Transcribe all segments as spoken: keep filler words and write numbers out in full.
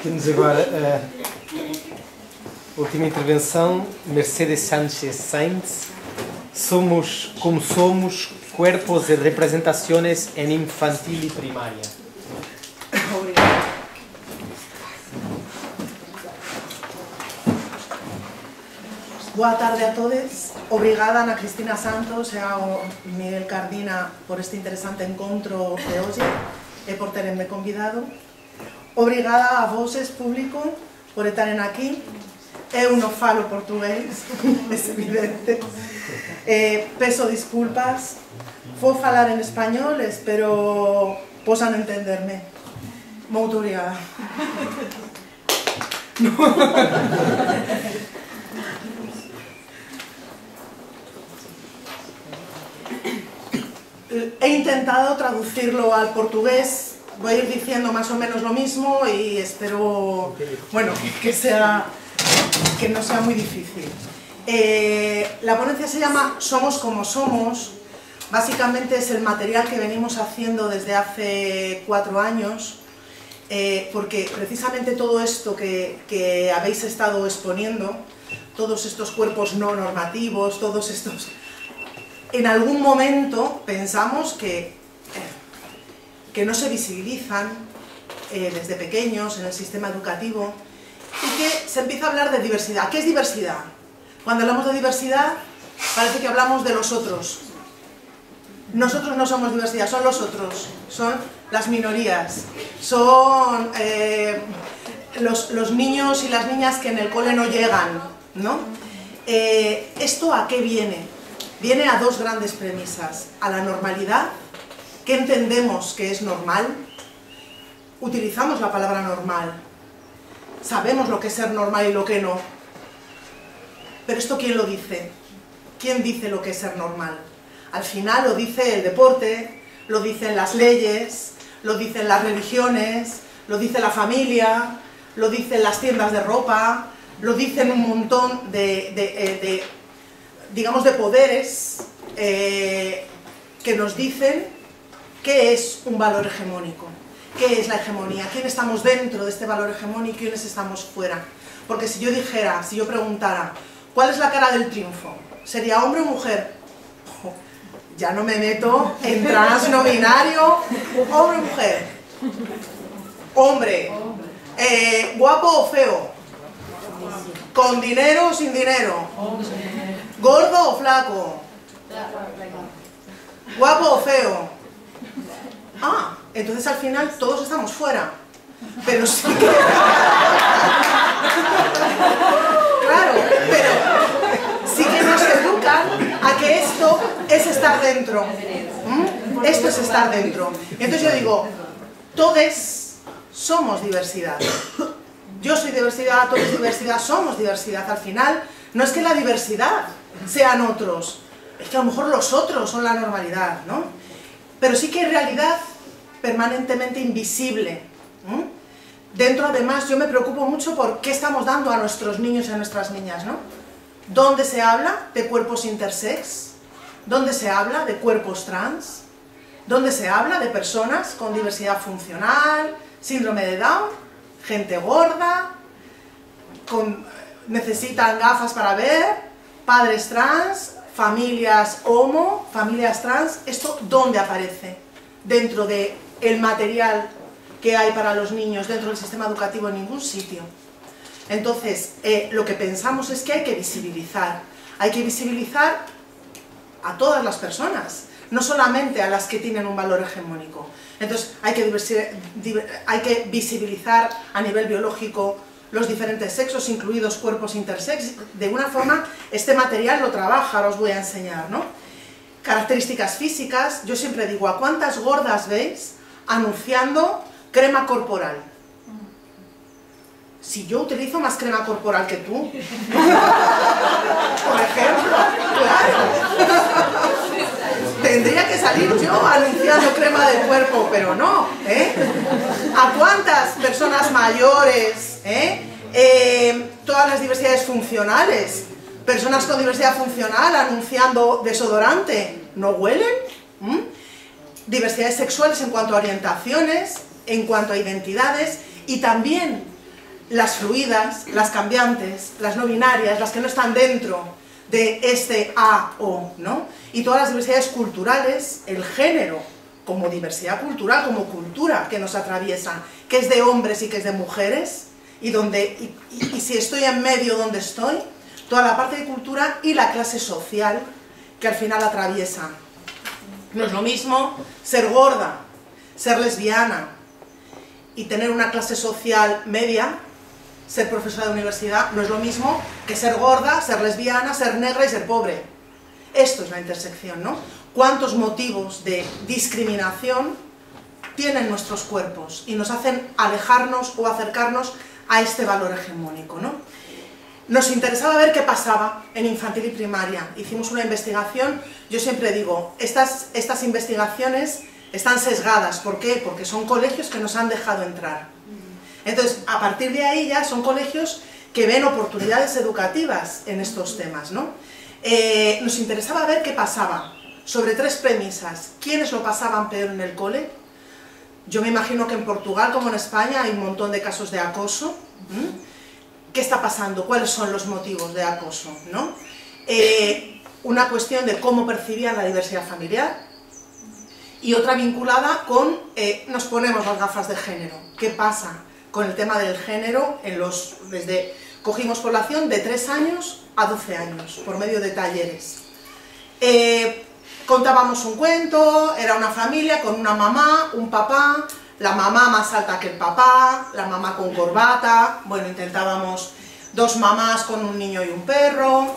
Temos agora a última intervenção, Mercedes Sánchez Sainz. Somos como somos, cuerpos e representações em infantil e primária. Obrigada. Boa tarde a todos. Obrigada Ana Cristina Santos e ao Miguel Cardina por este interesante encontro de hoxe e por terenme convidado. Obrigada a voses, público, por estaren aquí. Eu non falo portugués, é evidente. Eh, peso disculpas. Vou falar en español, espero posan entenderme. Moito obrigada. He intentado traducirlo al portugués, voy a ir diciendo más o menos lo mismo y espero, bueno, que, sea, que no sea muy difícil. Eh, la ponencia se llama Somos como somos, básicamente es el material que venimos haciendo desde hace cuatro años, eh, porque precisamente todo esto que, que habéis estado exponiendo, todos estos cuerpos no normativos, todos estos... En algún momento pensamos que, que no se visibilizan eh, desde pequeños en el sistema educativo y que se empieza a hablar de diversidad. ¿Qué es diversidad? Cuando hablamos de diversidad parece que hablamos de los otros. Nosotros no somos diversidad, son los otros, son las minorías, son eh, los, los niños y las niñas que en el cole no llegan, ¿no? Eh, ¿Esto a qué viene? Viene a dos grandes premisas, a la normalidad, que entendemos que es normal, utilizamos la palabra normal, sabemos lo que es ser normal y lo que no, pero ¿esto quién lo dice? ¿Quién dice lo que es ser normal? Al final lo dice el deporte, lo dicen las leyes, lo dicen las religiones, lo dice la familia, lo dicen las tiendas de ropa, lo dicen un montón de... de, de digamos, de poderes eh, que nos dicen qué es un valor hegemónico, qué es la hegemonía, quién estamos dentro de este valor hegemónico y quiénes estamos fuera. Porque si yo dijera, si yo preguntara, ¿cuál es la cara del triunfo? ¿Sería hombre o mujer? Oh, ya no me meto en trans, no binario, hombre o mujer. Hombre, eh, guapo o feo, con dinero o sin dinero. ¿Gordo o flaco? ¿Guapo o feo? Ah, entonces al final todos estamos fuera. Pero sí que... Claro, pero sí que nos educan a que esto es estar dentro. ¿Mm? Esto es estar dentro. Entonces yo digo, todos somos diversidad. Yo soy diversidad, todos diversidad, somos diversidad. Al final, no es que la diversidad sean otros, es que a lo mejor los otros son la normalidad, ¿no? Pero sí que hay realidad permanentemente invisible. ¿Mm? Dentro, además, yo me preocupo mucho por qué estamos dando a nuestros niños y a nuestras niñas, ¿no? ¿Dónde se habla de cuerpos intersex? ¿Dónde se habla de cuerpos trans? ¿Dónde se habla de personas con diversidad funcional, síndrome de Down, gente gorda, con, necesitan gafas para ver, padres trans, familias homo, familias trans? ¿Esto dónde aparece? Dentro del material que hay para los niños, dentro del sistema educativo, en ningún sitio. Entonces, eh, lo que pensamos es que hay que visibilizar, hay que visibilizar a todas las personas, no solamente a las que tienen un valor hegemónico. Entonces, hay que, hay que visibilizar a nivel biológico los diferentes sexos, incluidos cuerpos intersex. De una forma, este material lo trabaja, ahora os voy a enseñar, ¿no? Características físicas, yo siempre digo, ¿a cuántas gordas veis anunciando crema corporal? Si yo utilizo más crema corporal que tú, por ejemplo, claro, tendría que salir yo anunciando crema de cuerpo, pero no, ¿eh? ¿A cuántas personas mayores, ¿eh? Eh, todas las diversidades funcionales, personas con diversidad funcional anunciando desodorante, ¿no huelen? ¿Mm? Diversidades sexuales en cuanto a orientaciones, en cuanto a identidades, y también las fluidas, las cambiantes, las no binarias, las que no están dentro de este A o, ¿no? Y todas las diversidades culturales, el género como diversidad cultural, como cultura que nos atraviesa, que es de hombres y que es de mujeres, y, donde, y, y, y si estoy en medio donde estoy, toda la parte de cultura y la clase social que al final atraviesa. No es lo mismo ser gorda, ser lesbiana y tener una clase social media, ser profesora de universidad, no es lo mismo que ser gorda, ser lesbiana, ser negra y ser pobre. Esto es la intersección, ¿no? ¿Cuántos motivos de discriminación tienen nuestros cuerpos y nos hacen alejarnos o acercarnos a este valor hegemónico, ¿no? Nos interesaba ver qué pasaba en infantil y primaria. Hicimos una investigación. Yo siempre digo, estas, estas investigaciones están sesgadas. ¿Por qué? Porque son colegios que nos han dejado entrar. Entonces, a partir de ahí ya son colegios que ven oportunidades educativas en estos temas, ¿no? Eh, nos interesaba ver qué pasaba, sobre tres premisas. ¿Quiénes lo pasaban peor en el cole? Yo me imagino que en Portugal, como en España, hay un montón de casos de acoso. ¿Mm? ¿Qué está pasando? ¿Cuáles son los motivos de acoso? ¿No? Eh, una cuestión de cómo percibían la diversidad familiar y otra vinculada con, eh, nos ponemos las gafas de género. ¿Qué pasa con el tema del género? En los, desde, cogimos población de tres años a doce años, por medio de talleres. Eh, contábamos un cuento, era una familia con una mamá, un papá, la mamá más alta que el papá, la mamá con corbata, bueno, intentábamos dos mamás con un niño y un perro.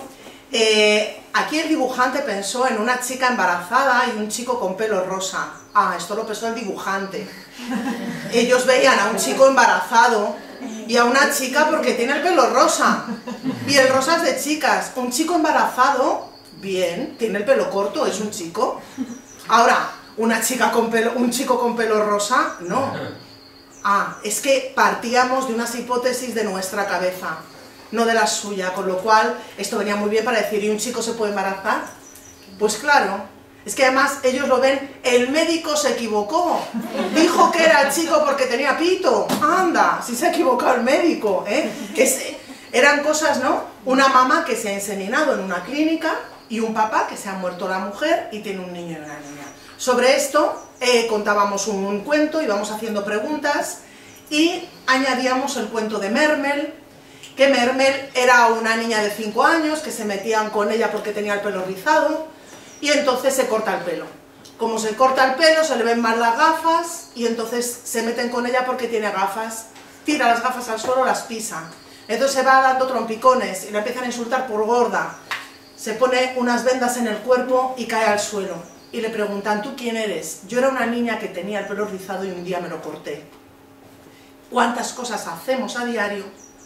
Eh, aquí el dibujante pensó en una chica embarazada y un chico con pelo rosa. Ah, esto lo pensó el dibujante. Ellos veían a un chico embarazado y a una chica porque tiene el pelo rosa. Y el rosa es de chicas. Un chico embarazado, bien, tiene el pelo corto, es un chico. Ahora, una chica con pelo, un chico con pelo rosa, no. Ah, es que partíamos de unas hipótesis de nuestra cabeza, no de la suya, con lo cual esto venía muy bien para decir, ¿y un chico se puede embarazar? Pues claro, es que además ellos lo ven, el médico se equivocó, dijo que era chico porque tenía pito, anda, si se ha equivocado el médico, ¿eh? Es, eran cosas, ¿no? Una mamá que se ha inseminado en una clínica y un papá que se ha muerto la mujer y tiene un niño y una niña. Sobre esto eh, contábamos un, un cuento, íbamos haciendo preguntas y añadíamos el cuento de Mermel, que Mermel era una niña de cinco años que se metían con ella porque tenía el pelo rizado y entonces se corta el pelo. Como se corta el pelo, se le ven mal las gafas y entonces se meten con ella porque tiene gafas, tira las gafas al suelo, las pisa. Entonces se va dando trompicones y le empiezan a insultar por gorda. Se pone unas vendas en el cuerpo y cae al suelo. Y le preguntan, ¿tú quién eres? Yo era una niña que tenía el pelo rizado y un día me lo corté. ¿Cuántas cosas hacemos a diario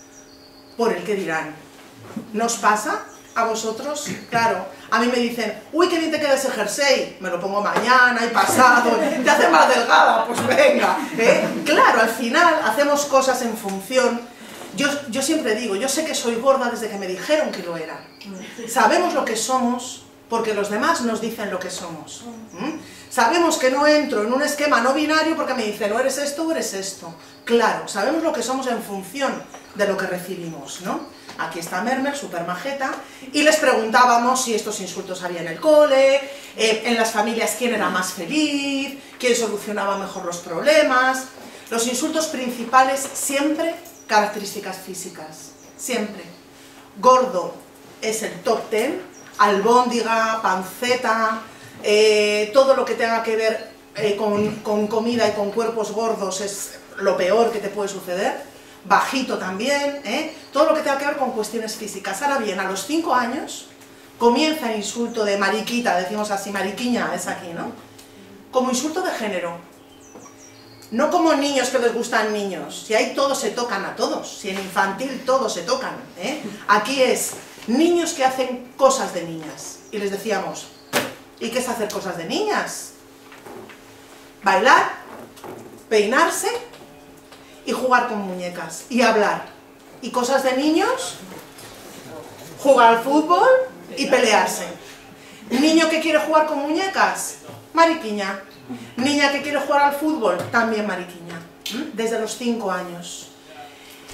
por el que dirán? ¿Nos pasa a vosotros? Claro, a mí me dicen, uy, qué bien te queda ese jersey, me lo pongo mañana y pasado, te hace más delgada, pues venga. ¿eh? Claro, al final hacemos cosas en función. Yo, yo siempre digo, yo sé que soy gorda desde que me dijeron que lo era. Sabemos lo que somos porque los demás nos dicen lo que somos. ¿Mm? Sabemos que no entro en un esquema no binario porque me dicen, o eres esto o eres esto. Claro, sabemos lo que somos en función de lo que recibimos, ¿no? Aquí está Mermel, súper majeta, y les preguntábamos si estos insultos había en el cole, eh, en las familias quién era más feliz, quién solucionaba mejor los problemas. Los insultos principales siempre características físicas, siempre. Gordo es el top ten, albóndiga, panceta, eh, todo lo que tenga que ver eh, con, con comida y con cuerpos gordos es lo peor que te puede suceder. Bajito también, ¿eh? Todo lo que tenga que ver con cuestiones físicas. Ahora bien, a los cinco años comienza el insulto de mariquita, decimos así, mariquiña es aquí, ¿no? Como insulto de género. No como niños que les gustan niños, si ahí todos se tocan a todos, si en infantil todos se tocan, ¿eh? Aquí es niños que hacen cosas de niñas. Y les decíamos, ¿y qué es hacer cosas de niñas? Bailar, peinarse y jugar con muñecas y hablar. Y cosas de niños, jugar al fútbol y pelearse. Niño que quiere jugar con muñecas, mariquiña. Niña que quiere jugar al fútbol, también mariquiña. Desde los cinco años.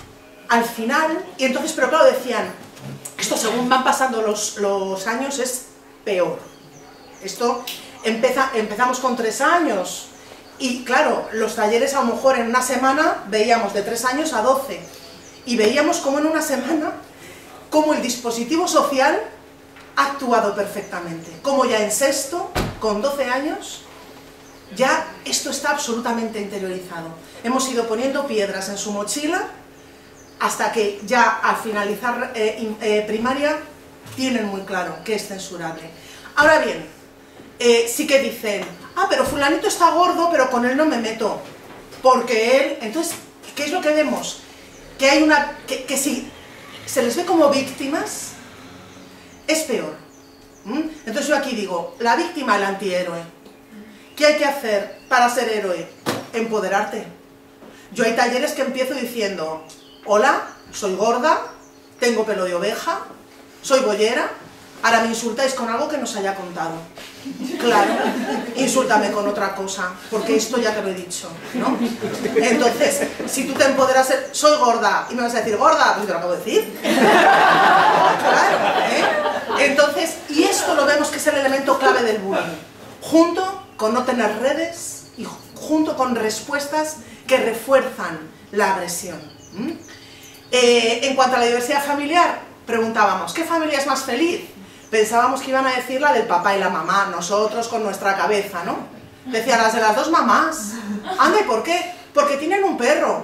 al final, y entonces, pero claro, decían, esto según van pasando los, los años es peor. Esto empeza, empezamos con tres años, y claro, los talleres a lo mejor en una semana veíamos de tres años a doce, y veíamos como en una semana, como el dispositivo social ha actuado perfectamente, como ya en sexto, con doce años, ya esto está absolutamente interiorizado. Hemos ido poniendo piedras en su mochila, hasta que ya al finalizar eh, eh, primaria tienen muy claro que es censurable. Ahora bien, eh, sí que dicen, ah, pero fulanito está gordo, pero con él no me meto, porque él... Entonces, ¿qué es lo que vemos? Que hay una... que, que si se les ve como víctimas, es peor. ¿Mm? Entonces yo aquí digo, la víctima, el antihéroe. ¿Qué hay que hacer para ser héroe? Empoderarte. Yo hay talleres que empiezo diciendo... Hola, soy gorda, tengo pelo de oveja, soy bollera, ahora me insultáis con algo que no os haya contado. Claro, insúltame con otra cosa, porque esto ya te lo he dicho, ¿no? Entonces, si tú te empoderas, soy gorda, y me vas a decir, gorda, pues te lo acabo de decir. Claro, ¿eh? Entonces, y esto lo vemos que es el elemento clave del bullying, junto con no tener redes y junto con respuestas que refuerzan la agresión. ¿Mm? Eh, en cuanto a la diversidad familiar, preguntábamos, ¿qué familia es más feliz? Pensábamos que iban a decir la del papá y la mamá, nosotros con nuestra cabeza, ¿no? Decían las de las dos mamás. Anda, ¿y por qué? Porque tienen un perro.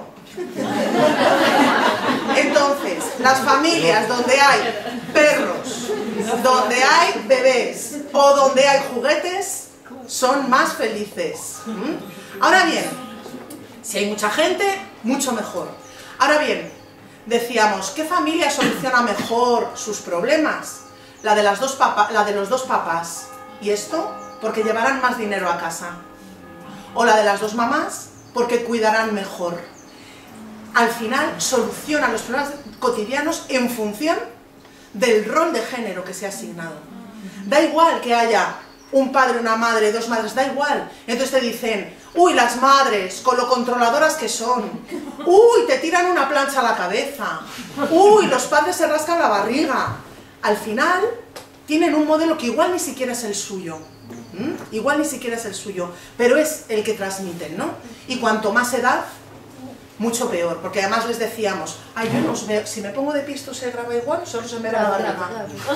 Entonces, las familias donde hay perros, donde hay bebés o donde hay juguetes, son más felices. ¿Mm? Ahora bien, si hay mucha gente, mucho mejor. Ahora bien, decíamos, ¿qué familia soluciona mejor sus problemas? La de, las dos papa, la de los dos papás. ¿Y esto? Porque llevarán más dinero a casa. O la de las dos mamás, porque cuidarán mejor. Al final, solucionan los problemas cotidianos en función del rol de género que se ha asignado. Da igual que haya un padre, una madre, dos madres, da igual. Entonces te dicen, uy, las madres, con lo controladoras que son. Uy, te tiran una plancha a la cabeza. Uy, los padres se rascan la barriga. Al final, tienen un modelo que igual ni siquiera es el suyo. ¿Mm? Igual ni siquiera es el suyo, pero es el que transmiten, ¿no? Y cuanto más edad, mucho peor, porque además les decíamos, ay, yo no os veo, si me pongo de pie esto se graba igual, solo se me ve la barriga.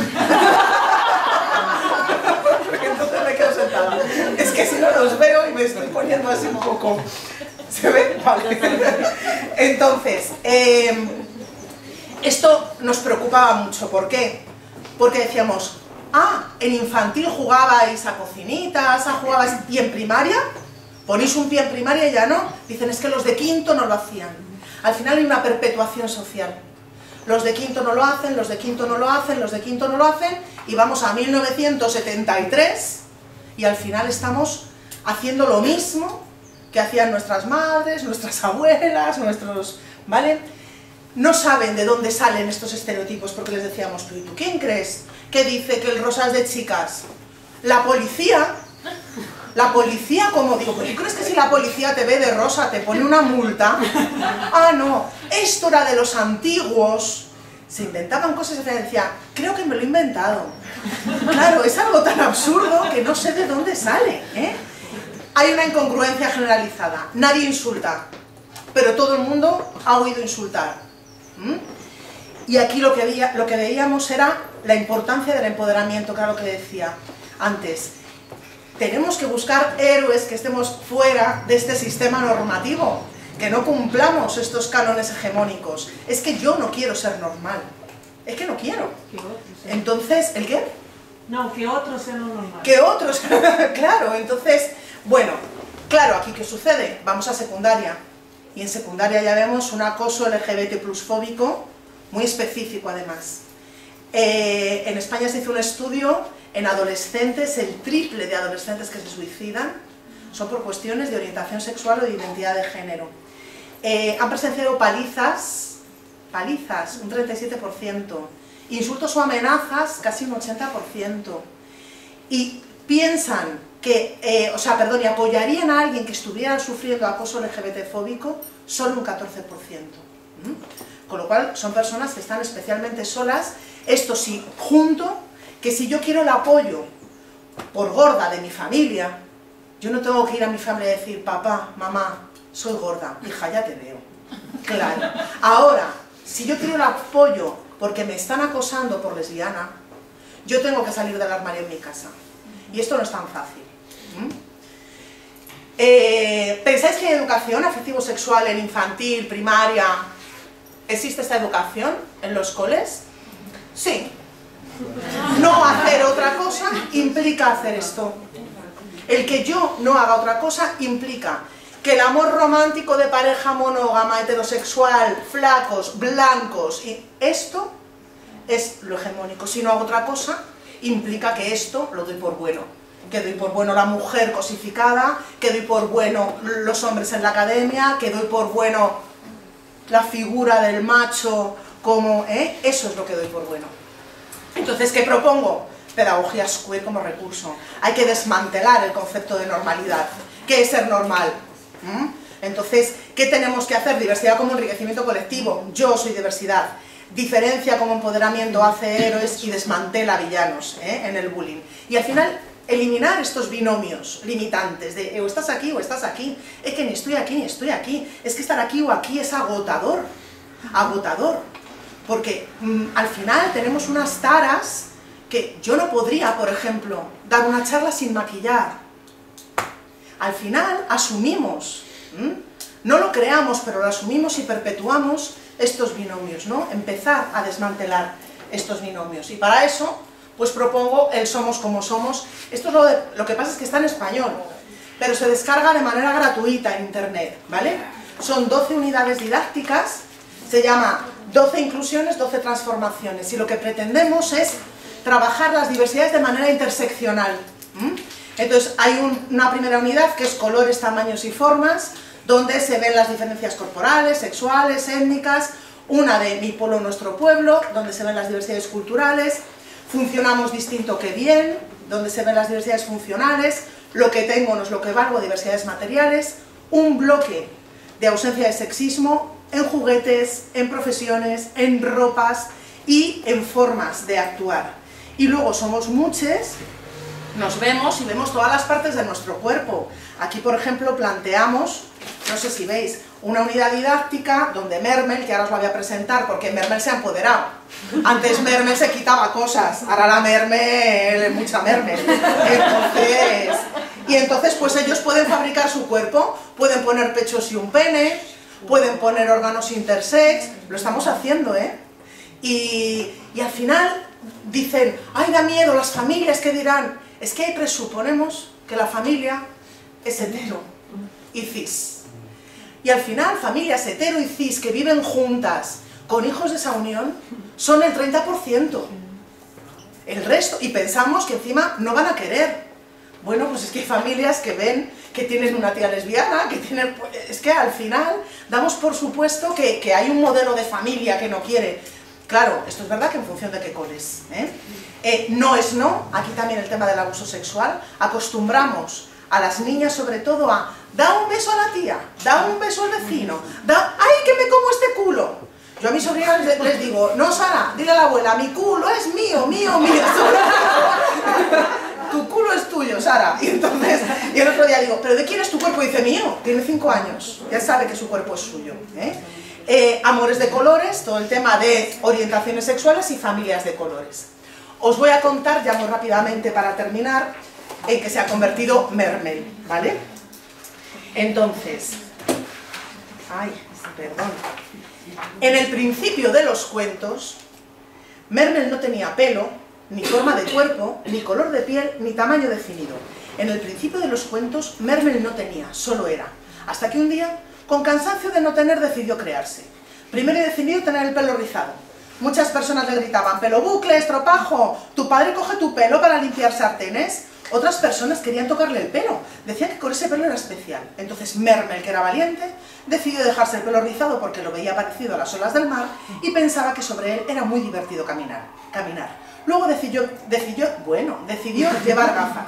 Entonces me quedo sentada. Es que si no los veo y me estoy poniendo así un poco. ¿Se ve? Vale. Entonces, eh, esto nos preocupaba mucho. ¿Por qué? Porque decíamos, ah, en infantil jugabais a cocinitas, a jugabais, y en primaria, ponéis un pie en primaria y ya no. Dicen, es que los de quinto no lo hacían. Al final hay una perpetuación social. Los de quinto no lo hacen, los de quinto no lo hacen, los de quinto no lo hacen, y vamos a mil novecientos setenta y tres, y al final estamos haciendo lo mismo que hacían nuestras madres, nuestras abuelas, nuestros... ¿vale? No saben de dónde salen estos estereotipos, porque les decíamos, ¿tú y tú quién crees que dice que el rosa es de chicas? La policía, la policía, como digo, ¿tú crees que si la policía te ve de rosa te pone una multa? Ah, no, esto era de los antiguos. Se inventaban cosas y se decían, creo que me lo he inventado. Claro, es algo tan absurdo que no sé de dónde sale, ¿eh? Hay una incongruencia generalizada. Nadie insulta, pero todo el mundo ha oído insultar. ¿Mm? Y aquí lo que, veía, lo que veíamos era la importancia del empoderamiento, que era lo que decía antes. Tenemos que buscar héroes que estemos fuera de este sistema normativo, que no cumplamos estos cánones hegemónicos. Es que yo no quiero ser normal, es que no quiero. Entonces, ¿el qué? No, que otros sean lo normal. Que otros, claro, entonces, bueno, claro, aquí ¿qué sucede? Vamos a secundaria, y en secundaria ya vemos un acoso L G B T plus fóbico, muy específico además. Eh, en España se hizo un estudio en adolescentes, el triple de adolescentes que se suicidan son por cuestiones de orientación sexual o de identidad de género. Eh, han presenciado palizas, palizas, un treinta y siete por ciento, insultos o amenazas, casi un ochenta por ciento, y piensan que, eh, o sea, perdón, y apoyarían a alguien que estuviera sufriendo acoso L G B T fóbico, solo un catorce por ciento. ¿Mm? con lo cual son personas que están especialmente solas. Esto sí, junto, que si yo quiero el apoyo por gorda de mi familia, yo no tengo que ir a mi familia y decir, papá, mamá, soy gorda, hija, ya te veo. Claro. Ahora, si yo quiero el apoyo porque me están acosando por lesbiana, yo tengo que salir del armario en mi casa. Y esto no es tan fácil. ¿Mm? Eh, ¿Pensáis que hay educación afectivo-sexual en infantil, primaria? ¿Existe esta educación en los coles? Sí. No hacer otra cosa implica hacer esto. El que yo no haga otra cosa implica que el amor romántico de pareja monógama, heterosexual, flacos, blancos, y esto es lo hegemónico. Si no hago otra cosa, implica que esto lo doy por bueno. Que doy por bueno la mujer cosificada, que doy por bueno los hombres en la academia, que doy por bueno la figura del macho, como, ¿eh? Eso es lo que doy por bueno. Entonces, ¿qué propongo? Pedagogía queer como recurso. Hay que desmantelar el concepto de normalidad. ¿Qué es ser normal? ¿Mm? Entonces, ¿qué tenemos que hacer? Diversidad como enriquecimiento colectivo. Yo soy diversidad. Diferencia como empoderamiento, hace héroes y desmantela villanos, ¿eh? En el bullying. Y al final, eliminar estos binomios limitantes de o estás aquí o estás aquí. Es que ni estoy aquí ni estoy aquí. Es que estar aquí o aquí es agotador. Agotador. Porque mmm, al final tenemos unas taras que yo no podría, por ejemplo, dar una charla sin maquillar. Al final asumimos, ¿m? No lo creamos, pero lo asumimos y perpetuamos estos binomios, ¿no? Empezar a desmantelar estos binomios. Y para eso, pues propongo el Somos como somos. Esto es lo, de, lo que pasa es que está en español, pero se descarga de manera gratuita en internet, ¿vale? Son doce unidades didácticas, se llama doce inclusiones, doce transformaciones, y lo que pretendemos es trabajar las diversidades de manera interseccional. ¿Mm? Entonces hay un, una primera unidad que es colores, tamaños y formas, donde se ven las diferencias corporales, sexuales, étnicas, una de mi pueblo, nuestro pueblo, donde se ven las diversidades culturales, funcionamos distinto que bien, donde se ven las diversidades funcionales, lo que tengo no es lo que valgo, diversidades materiales, un bloque de ausencia de sexismo en juguetes, en profesiones, en ropas y en formas de actuar. Y luego somos muchos, nos vemos y vemos todas las partes de nuestro cuerpo. Aquí, por ejemplo, planteamos, no sé si veis, una unidad didáctica donde Mermel, que ahora os la voy a presentar porque Mermel se ha empoderado. Antes Mermel se quitaba cosas, ahora la Mermel, mucha Mermel. Entonces, y entonces pues ellos pueden fabricar su cuerpo, pueden poner pechos y un pene, pueden poner órganos intersex, lo estamos haciendo, ¿eh? Y, y al final dicen, ay, da miedo, las familias, ¿qué dirán? Es que presuponemos que la familia es hetero y cis. Y al final, familias hetero y cis que viven juntas con hijos de esa unión son el treinta por ciento. El resto, y pensamos que encima no van a querer. Bueno, pues es que hay familias que ven que tienen una tía lesbiana, que tienen... Es que al final damos por supuesto que, que hay un modelo de familia que no quiere. Claro, esto es verdad que en función de qué coles, ¿eh? Eh, no es no, aquí también el tema del abuso sexual, acostumbramos a las niñas sobre todo a da un beso a la tía, da un beso al vecino, da, ¡ay, que me como este culo! Yo a mis sobrinas les, les digo, no, Sara, dile a la abuela, mi culo es mío, mío, mío. Tu culo es tuyo, Sara. Y entonces, y el otro día digo, ¿pero de quién es tu cuerpo? Y dice, mío, tiene cinco años, ya sabe que su cuerpo es suyo, ¿eh? Eh, amores de colores, todo el tema de orientaciones sexuales y familias de colores. Os voy a contar ya muy rápidamente para terminar en que se ha convertido Mermel, ¿vale? Entonces, ay, perdón. En el principio de los cuentos, Mermel no tenía pelo, ni forma de cuerpo, ni color de piel, ni tamaño definido. En el principio de los cuentos, Mermel no tenía, solo era. Hasta que un día, con cansancio de no tener, decidió crearse. Primero decidió tener el pelo rizado. Muchas personas le gritaban, pelo bucle, estropajo, tu padre coge tu pelo para limpiar sartenes. Otras personas querían tocarle el pelo, decían que con ese pelo era especial. Entonces Mermel, que era valiente, decidió dejarse el pelo rizado porque lo veía parecido a las olas del mar y pensaba que sobre él era muy divertido caminar. caminar. Luego decidió, decidió, bueno, decidió llevar gafas.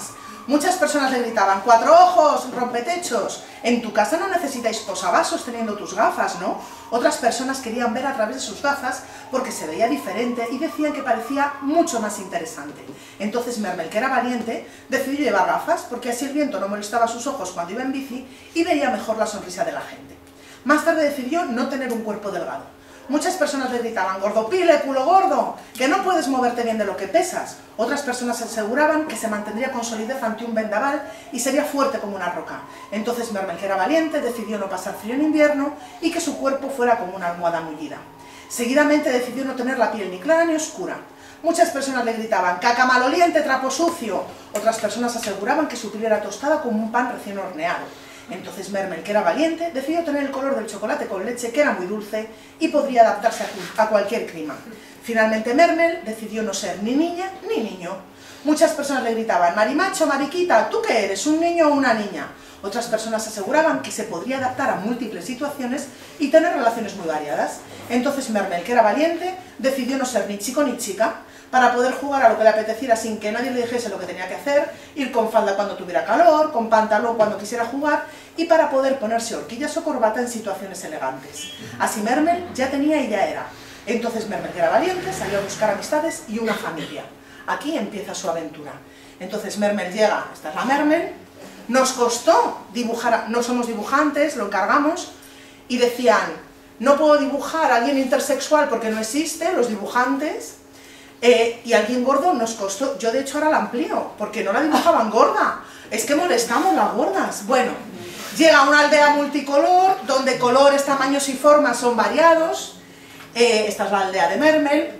Muchas personas le gritaban, cuatro ojos, rompetechos, en tu casa no necesitáis posavasos teniendo tus gafas, ¿no? Otras personas querían ver a través de sus gafas porque se veía diferente y decían que parecía mucho más interesante. Entonces Mermel, que era valiente, decidió llevar gafas porque así el viento no molestaba sus ojos cuando iba en bici y veía mejor la sonrisa de la gente. Más tarde decidió no tener un cuerpo delgado. Muchas personas le gritaban, gordopile, culo gordo, que no puedes moverte bien de lo que pesas. Otras personas aseguraban que se mantendría con solidez ante un vendaval y sería fuerte como una roca. Entonces Mermel, que era valiente, decidió no pasar frío en invierno y que su cuerpo fuera como una almohada mullida. Seguidamente decidió no tener la piel ni clara ni oscura. Muchas personas le gritaban, caca maloliente, trapo sucio. Otras personas aseguraban que su piel era tostada como un pan recién horneado. Entonces Mermel, que era valiente, decidió tener el color del chocolate con leche, que era muy dulce y podría adaptarse a cualquier clima. Finalmente Mermel decidió no ser ni niña ni niño. Muchas personas le gritaban, marimacho, mariquita, ¿tú qué eres, un niño o una niña? Otras personas aseguraban que se podría adaptar a múltiples situaciones y tener relaciones muy variadas. Entonces Mermel, que era valiente, decidió no ser ni chico ni chica, para poder jugar a lo que le apeteciera sin que nadie le dijese lo que tenía que hacer, ir con falda cuando tuviera calor, con pantalón cuando quisiera jugar, y para poder ponerse horquillas o corbata en situaciones elegantes. Así Mermel ya tenía y ya era. Entonces Mermel, que era valiente, salió a buscar amistades y una familia. Aquí empieza su aventura. Entonces Mermel llega, esta es la Mermel, nos costó dibujar, no somos dibujantes, lo encargamos, y decían, no puedo dibujar a alguien intersexual porque no existe, los dibujantes, eh, y alguien gordo nos costó, yo de hecho ahora la amplío, porque no la dibujaban gorda, es que molestamos las gordas. Bueno, llega a una aldea multicolor, donde colores, tamaños y formas son variados, eh, esta es la aldea de Mermel,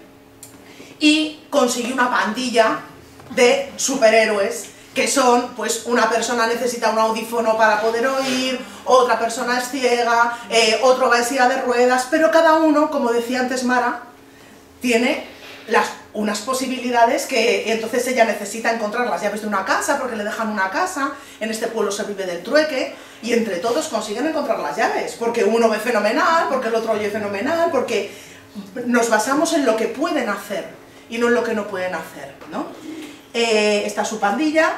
y consiguió una pandilla de superhéroes, que son, pues, una persona necesita un audífono para poder oír, otra persona es ciega, eh, otro va en silla de ruedas, pero cada uno, como decía antes Mara, tiene las, unas posibilidades que entonces ella necesita encontrar las llaves de una casa, porque le dejan una casa, en este pueblo se vive del trueque, y entre todos consiguen encontrar las llaves, porque uno ve fenomenal, porque el otro oye fenomenal, porque nos basamos en lo que pueden hacer, y no en lo que no pueden hacer, ¿no? Eh, está su pandilla,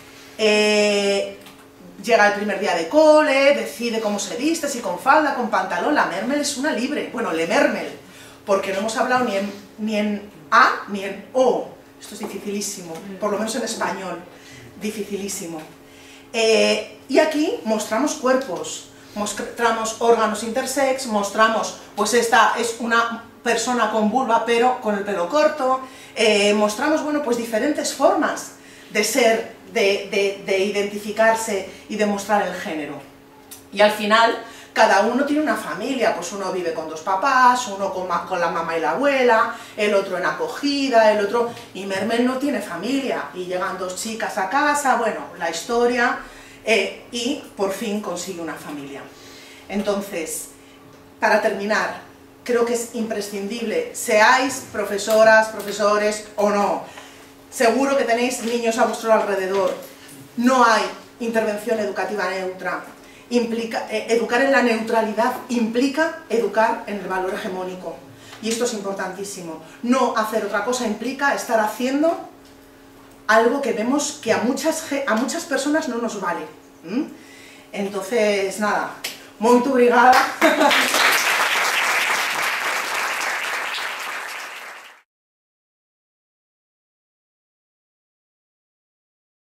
eh, llega el primer día de cole, decide cómo se viste, si con falda, con pantalón. La Mermel es una libre, bueno, le Mermel, porque no hemos hablado ni en, ni en A ni en O, esto es dificilísimo, por lo menos en español, dificilísimo. Eh, y aquí mostramos cuerpos, mostramos órganos intersex, mostramos, pues esta es una persona con vulva pero con el pelo corto, eh, mostramos, bueno, pues diferentes formas de ser, de, de, de identificarse y de mostrar el género. Y al final, cada uno tiene una familia, pues uno vive con dos papás, uno con, con la mamá y la abuela, el otro en acogida, el otro... Y Mermel no tiene familia, y llegan dos chicas a casa, bueno, la historia, eh, y por fin consigue una familia. Entonces, para terminar, creo que es imprescindible, seáis profesoras, profesores o no, seguro que tenéis niños a vuestro alrededor, no hay intervención educativa neutra. Implica, eh, educar en la neutralidad implica educar en el valor hegemónico, y esto es importantísimo. No hacer otra cosa implica estar haciendo algo que vemos que a muchas, a muchas personas no nos vale. ¿Mm? Entonces, nada, muito obrigada.